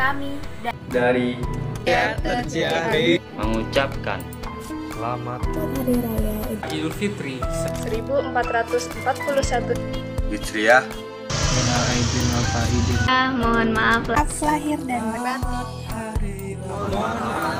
kami dari Teater Ciawi mengucapkan Selamat Hari Raya Idul Fitri 1441 Hijriah. Minal aidin wal faizin. mohon maaf lahir dan batin. Mohon maaf